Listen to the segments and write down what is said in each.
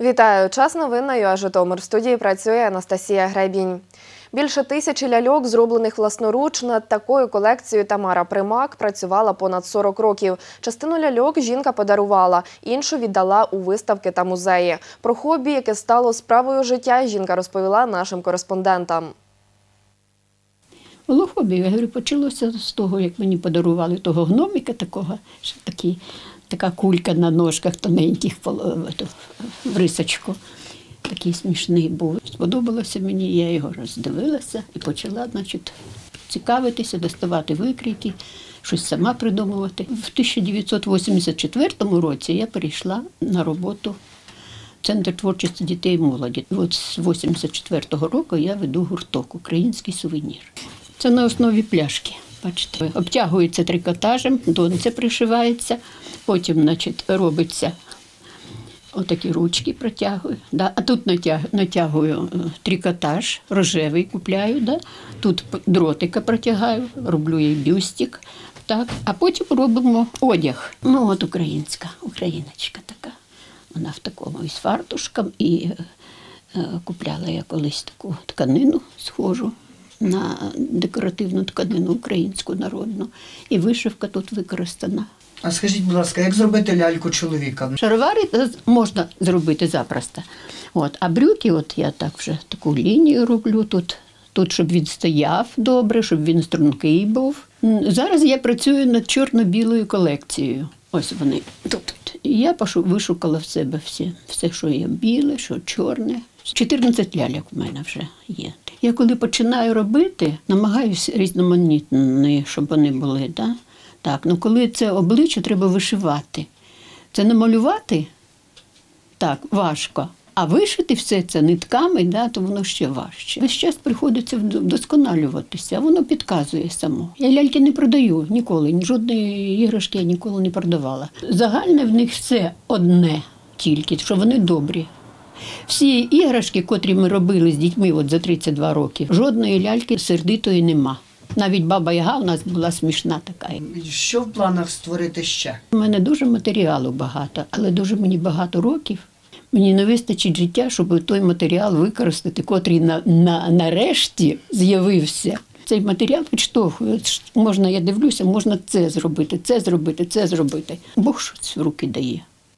Вітаю! Час новин на ЮА Житомир. В студії працює Анастасія Гребінь. Більше 1000 ляльок, зроблених власноруч. Над такою колекцією Тамара Примак працювала понад 40 років. Частину ляльок жінка подарувала, іншу віддала у виставки та музеї. Про хобі, яке стало справою життя, жінка розповіла нашим кореспондентам. Було хобі, я говорю, почалося з того, як мені подарували того гномика такого, що така кулька на ножках тоненьких, в рисочку. Такий смішний був. Сподобалося мені, я його роздивилася і почала, цікавитися, доставати викрійки, щось сама придумувати. В 1984 році я перейшла на роботу в Центр творчості дітей і молоді. От з 1984 року я веду гурток «Український сувенір». Це на основі пляшки, бачите. Обтягується трикотажем, донця пришивається, потім, робиться отакі ручки протягую. А тут натягую трикотаж, рожевий купляю, тут дротика протягаю, роблю їй бюстик. А потім робимо одяг. От україночка така. Вона в такому із фартушком. І купляла я колись таку тканину схожу на декоративну тканину українську народну. І вишивка тут використана. А скажіть, будь ласка, як зробити ляльку чоловіка? Шаровари можна зробити запросто. А брюки, я так вже таку лінію роблю тут, щоб він стояв добре, щоб він стрункий був. Зараз я працюю над чорно-білою колекцією. Ось вони тут. І я вишукала в себе все, що є біле, що чорне. 14 ляльок в мене вже є. Я коли починаю робити, намагаюся різноманітні, щоб вони були, коли це обличчя, треба вишивати. Це намалювати важко, а вишити все це нитками, то воно ще важче. Весь час приходиться вдосконалюватися, а воно підказує само. Я ляльки не продаю ніколи, жодної іграшки я ніколи не продавала. Загальне в них все одне тільки, що вони добрі. Всі іграшки, котрі ми робили з дітьми за 32 роки, жодної ляльки сердитої нема. Навіть Баба Яга у нас була смішна така. Що в планах створити ще? У мене дуже матеріалу багато, але дуже мені багато років. Мені не вистачить життя, щоб той матеріал використати, котрий нарешті з'явився. Цей матеріал підштовхує. Можна, я дивлюся, можна це зробити, це зробити, це зробити. Бог щось в руки дає.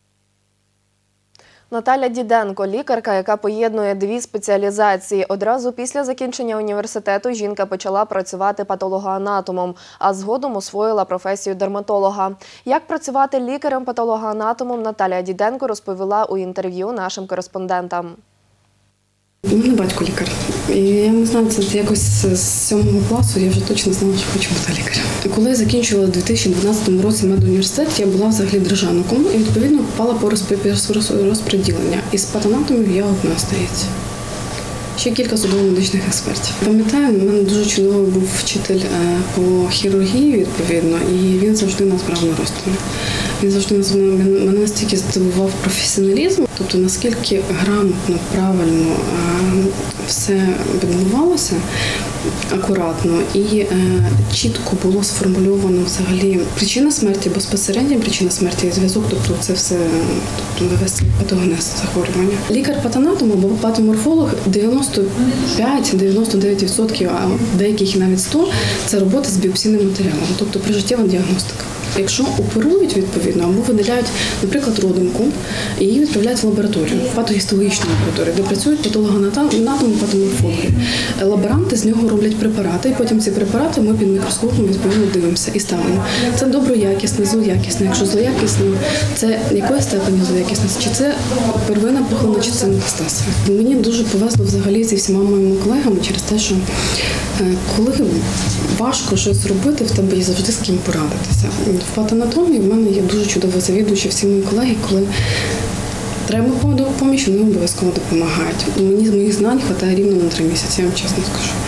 Наталя Діденко – лікарка, яка поєднує дві спеціалізації. Одразу після закінчення університету жінка почала працювати патологоанатомом, а згодом освоїла професію дерматолога. Як працювати лікарем-патологоанатомом, Наталя Діденко розповіла у інтерв'ю нашим кореспондентам. У мене батько лікар. І я не знаю, це якось з 7 класу я вже точно знала, що хочу бути лікарем. Коли я закінчувала у 2012 році медуніверситет, я була взагалі державником і, відповідно, попала по розподілення. Із патанатомів я одна, здається. Ще кілька судово-медичних експертів. Пам'ятаю, у мене дуже чудовий був вчитель по хірургії, відповідно, і він завжди нас брав на розтини. Він завжди мене настільки здивував професіоналізм, тобто наскільки грамотно, правильно все відбувалося, акуратно і чітко було сформульовано взагалі причина смерті, безпосередня причина смерті і зв'язок, тобто це все, весь патогенез захворювання. Лікар-патанатом або патоморфолог 95-99%, а деяких навіть 100% це робота з біопсійним матеріалом, тобто прижиттєва діагностика. Якщо оперують, відповідно, або видаляють, наприклад, родинку, і її відправляють в лабораторію, в патогістологічну лабораторію, де працюють патологоанатоми, патоморфологи. Лаборанти з нього роблять препарати, і потім ці препарати ми під мікроскопом відповідно дивимося і ставимо. Це доброякісне, злоякісне. Якщо злоякісне, це якої степені злоякісності? Чи це первинна пухлина, чи це метастаз? Мені дуже повезло взагалі зі всіма моїми колегами через те, що коли важко щось зробити, в тебе є завжди з ким порадитися. В патанатомії в мене є дуже чудово завідуючі всі мої колеги, коли треба допомогти, вони обов'язково допомагають. Мені з моїх знань вистачає рівно на 3 місяці, я вам чесно скажу.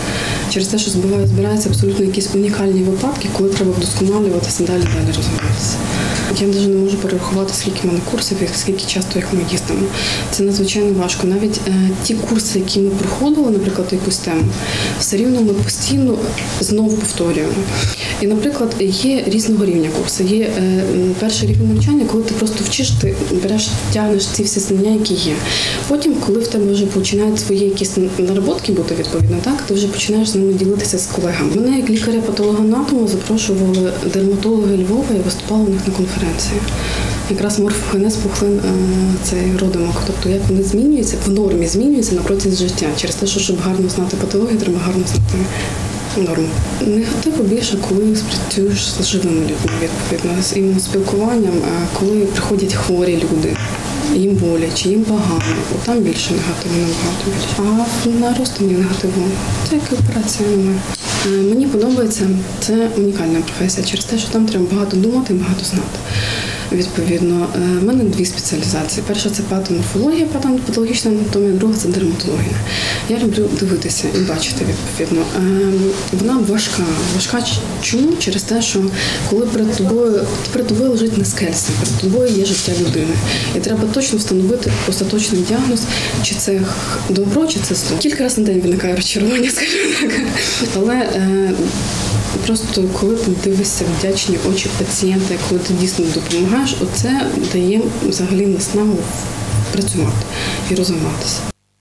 Через те, що збираються абсолютно якісь унікальні випадки, коли треба вдосконалюватися далі розвиватися. Я навіть не можу перерахувати, скільки в мене курсів і скільки часто їх ми їздимо. Це надзвичайно важко. Навіть ті курси, які ми проходили, наприклад, якусь тему, все рівно ми постійно знову повторюємо. І, наприклад, є різного рівня курси. Є перший рівень навчання, коли ти просто вчиш, ти береш, тягнеш ці всі знання, які є. Потім, коли в тебе вже починають свої якісь наработки бути відповідно, так, ти вже починаєш з ними ділитися з колегами. Мене як лікаря-патологоанатома запрошували дерматологи Львова і виступала у них на конференції. Якраз морфогенез пухлин цей родимок, тобто як вони змінюються, в нормі змінюються на протязі життя. Через те, що щоб гарно знати патологію, треба гарно знати норму. Негативу більше, коли спрацюєш з живими людьми, відповідно, з іменно спілкуванням, коли приходять хворі люди, їм боляче, їм погано, там більше негативу, набагато більше. А на розтині негативу це як операція немає. Мені подобається, це унікальна професія через те, що там треба багато думати і багато знати. Відповідно, в мене дві спеціалізації. Перша – це патоморфологія, патологічна анатомія, друга – це дерматологія. Я люблю дивитися і бачити, відповідно. Вона важка. Важка чому? Через те, що коли перед тобою лежить не скельце, перед тобою є життя людини. І треба точно встановити остаточний діагноз, чи це добро, чи це зло. Кілька разів на день виникає розчарування, скажімо так. Але просто коли ти дивишся вдячні очі пацієнта, коли ти дійсно допомагаєш, оце дає взагалі наснагу працювати і розвиватися.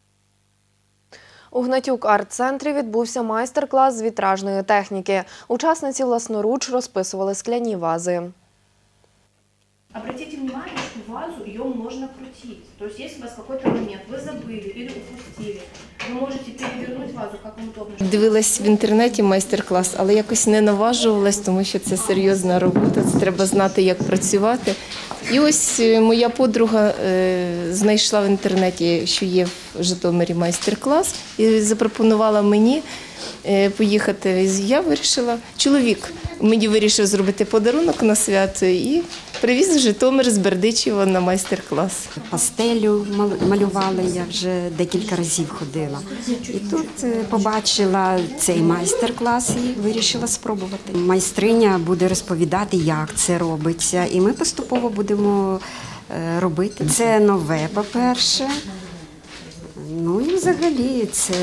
У Гнатюк арт-центрі відбувся майстер-клас з вітражної техніки. Учасниці власноруч розписували скляні вази. Обратите внимание, что вазу ее можно крутить. То есть, если у вас какой-то момент вы забыли или упустили, вы можете перевернуть вазу, как вам удобно. Дивилась в інтернеті майстер-клас, але якось не наважувалась, тому що це серйозна робота, це треба знати, як працювати. І ось моя подруга знайшла в інтернеті, що є в Житомирі майстер-клас, і запропонувала мені поїхати. Я вирішила, чоловік мені вирішив зробити подарунок на свято і привіз в Житомир з Бердичева на майстер-клас. Пастелю малювали, я вже декілька разів ходила. І тут побачила цей майстер-клас і вирішила спробувати. Майстриня буде розповідати, як це робиться, і ми поступово будемо робити. Це нове, по-перше. Ну і взагалі це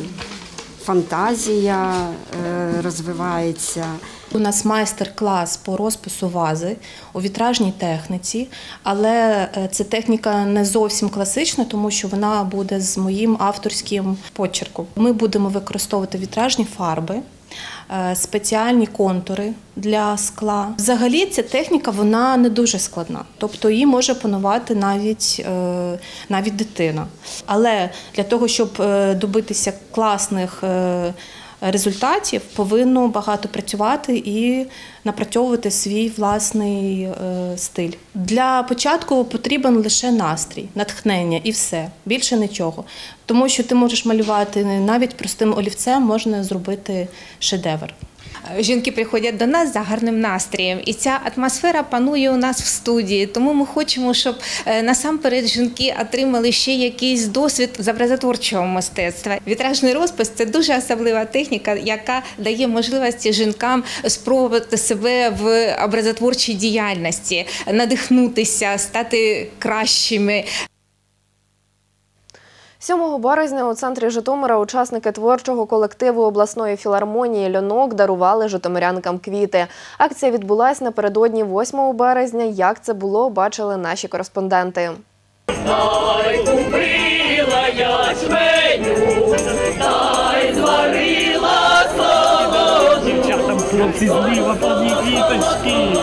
фантазія розвивається. У нас майстер-клас по розпису вази у вітражній техніці, але ця техніка не зовсім класична, тому що вона буде з моїм авторським почерком. Ми будемо використовувати вітражні фарби, спеціальні контури для скла. Взагалі ця техніка вона не дуже складна, тобто її може опанувати навіть дитина. Але для того, щоб добитися класних результатів, повинно багато працювати і напрацьовувати свій власний стиль. Для початку потрібен лише настрій, натхнення і все, більше нічого. Тому що ти можеш малювати навіть простим олівцем, можна зробити шедевр. Жінки приходять до нас за гарним настроєм, і ця атмосфера панує у нас в студії. Тому ми хочемо, щоб насамперед жінки отримали ще якийсь досвід з образотворчого мистецтва. Вітражний розпис – це дуже особлива техніка, яка дає можливості жінкам спробувати себе в образотворчій діяльності, надихнутися, стати кращими. 7 березня у центрі Житомира учасники творчого колективу обласної філармонії «Льонок» дарували житомирянкам квіти. Акція відбулась напередодні 8 березня. Як це було, бачили наші кореспонденти. Дай купила ячменю, дай зварила солоду. Дівчатам хлопці зліва повні квіточки.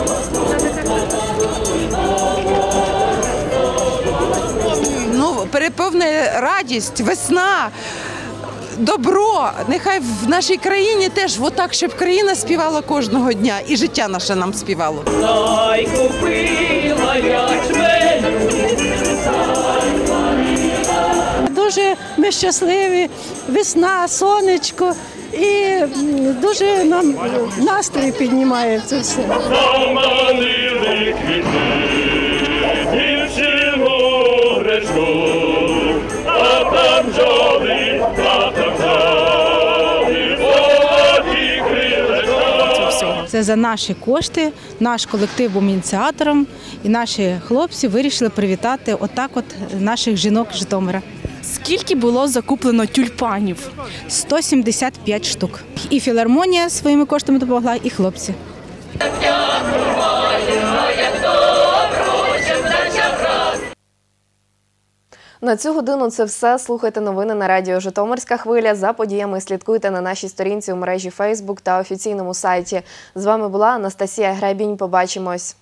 Переповнює радість, весна, добро. Нехай в нашій країні теж отак, щоб країна співала кожного дня і життя наше нам співало. Дай купила ячменю, дуже ми щасливі, весна, сонечко і дуже нам настрій піднімає це все. заманили квіти, дівчину гречку, а там бджоли, а там це за наші кошти, наш колектив був ініціатором, і наші хлопці вирішили привітати отак от наших жінок Житомира. Скільки було закуплено тюльпанів? 175 штук. І філармонія своїми коштами допомогла, і хлопці. На цю годину це все. Слухайте новини на радіо «Житомирська хвиля». За подіями слідкуйте на нашій сторінці у мережі Facebook та офіційному сайті. З вами була Анастасія Гребінь. Побачимось.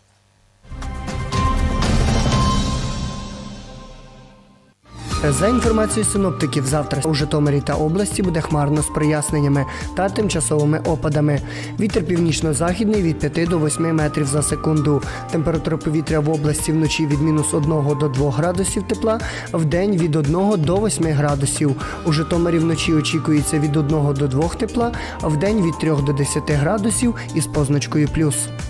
За інформацією синоптиків, завтра у Житомирі та області буде хмарно з проясненнями та тимчасовими опадами. Вітер північно-західний від 5 до 8 метрів за секунду. Температура повітря в області вночі від -1 до 2 градусів тепла, вдень від 1 до 8 градусів. У Житомирі вночі очікується від 1 до 2 тепла, вдень від 3 до 10 градусів із позначкою плюс.